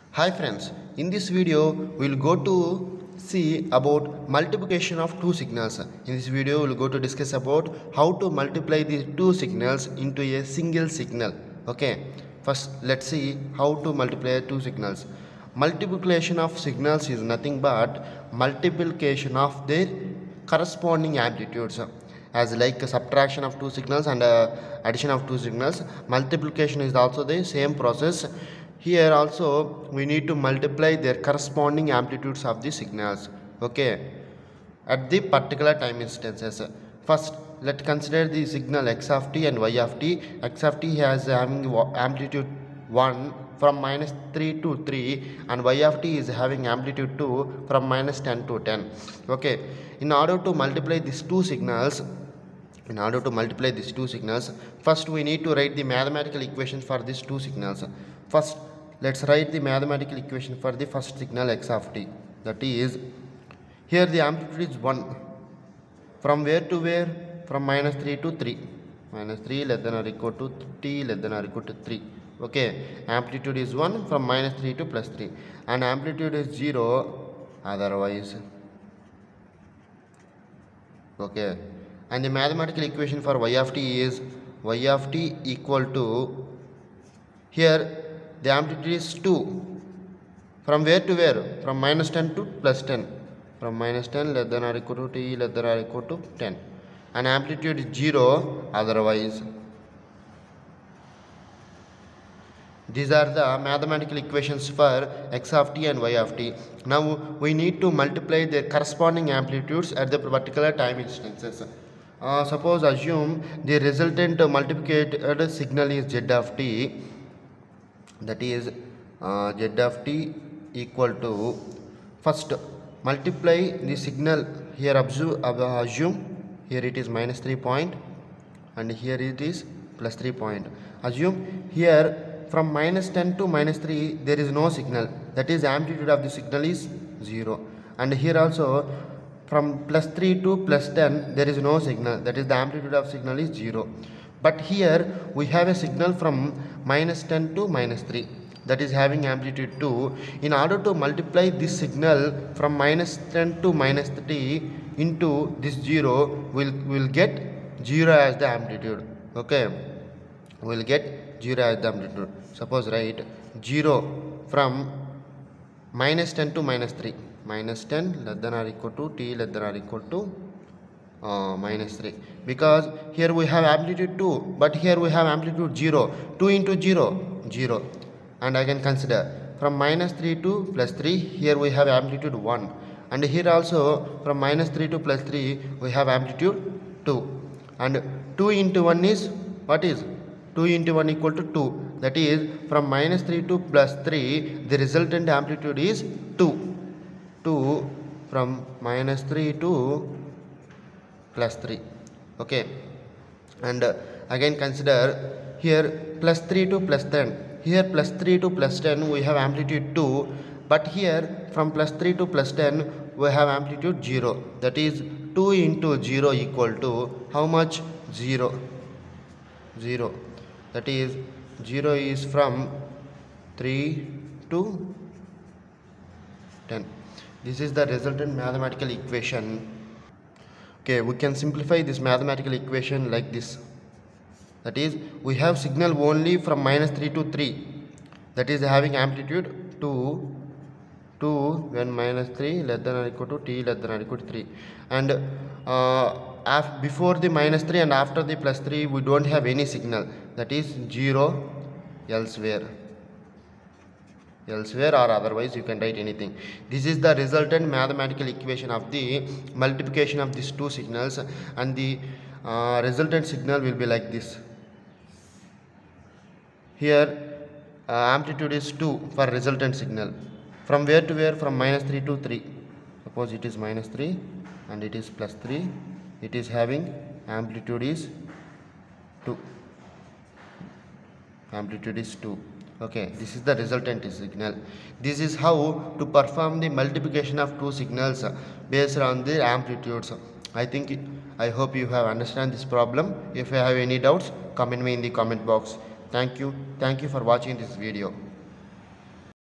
Hi friends, in this video we will go to see about multiplication of two signals. In this video we will go to discuss about how to multiply these two signals into a single signal. Okay, first let's see how to multiply two signals. Multiplication of signals is nothing but multiplication of their corresponding amplitudes. As like subtraction of two signals and addition of two signals, multiplication is also the same process. Here also we need to multiply their corresponding amplitudes of the signals, okay, at the particular time instances. First let's consider the signal x of t and y of t. X of t has having amplitude 1 from -3 to 3 and y of t is having amplitude 2 from -10 to 10. Okay, in order to multiply these two signals, first we need to write the mathematical equation for these two signals. First let's write the mathematical equation for the first signal x of t. That is, here the amplitude is 1. From where to where? From -3 to 3. -3 less than or equal to t less than or equal to 3. Okay, amplitude is 1 from -3 to +3 and amplitude is 0 otherwise. Okay, and the mathematical equation for y of t is y of t equal to, here the amplitude is 2. From where to where? From -10 to +10. From -10 less than or equal to t less than or equal to 10. And amplitude is 0 otherwise. These are the mathematical equations for x of t and y of t. Now we need to multiply their corresponding amplitudes at the particular time instances. Suppose assume the resultant multiplied signal is z of t. That is z of t equal to, first multiply the signal. Here assume here it is -3 point and here it is +3 point. Assume here from -10 to -3 there is no signal, that is amplitude of the signal is 0, and here also from +3 to +10 there is no signal, that is the amplitude of signal is 0. But here we have a signal from -10 to -3 that is having amplitude 2. In order to multiply this signal from -10 to -3 into this 0, we'll get 0 as the amplitude. Okay, we'll get 0 as the amplitude. Suppose write 0 from -10 to -3. -10 less than or equal to t less than or equal to -3, because here we have amplitude 2 but here we have amplitude 0. 2 into 0, 0. And I can consider from -3 to +3, here we have amplitude 1, and here also from -3 to +3 we have amplitude 2, and 2 into 1 is, what is 2 into 1 equal to 2, that is from -3 to +3 the resultant amplitude is 2. 2 from -3 to +3. Okay, and again consider here +3 to +10. Here +3 to +10 we have amplitude 2, but here from +3 to +10 we have amplitude 0, that is 2 into 0 equal to how much? 0. 0, that is 0 is from 3 to 10. This is the resultant mathematical equation. Okay, we can simplify this mathematical equation like this. That is, we have signal only from -3 to 3, that is having amplitude 2 when -3 less than or equal to t less than or equal to 3, and before the -3 and after the +3 we don't have any signal, that is 0 elsewhere or otherwise you can write anything. This is the resultant mathematical equation of the multiplication of these two signals, and the resultant signal will be like this. Here amplitude is 2 for resultant signal. From where to where? From -3 to 3. Suppose it is -3 and it is +3, it is having amplitude is 2. Amplitude is 2. Okay, this is the resultant signal. This is how to perform the multiplication of two signals based on their amplitudes. I hope you have understand this problem. If you have any doubts, comment me in the comment box. Thank you for watching this video.